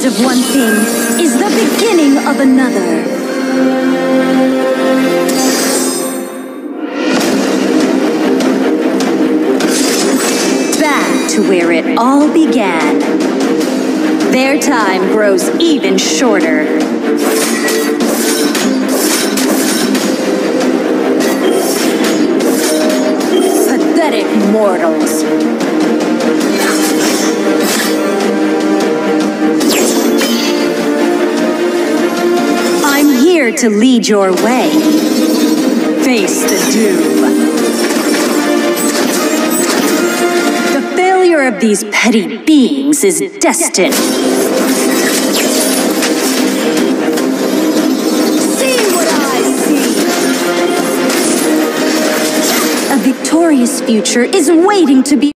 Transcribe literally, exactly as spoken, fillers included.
end of one thing is the beginning of another. Back to where it all began. Their time grows even shorter. Pathetic mortals. I'm here to lead your way. Face the doom. The failure of these petty beings is destined. See what I see. A victorious future is waiting to be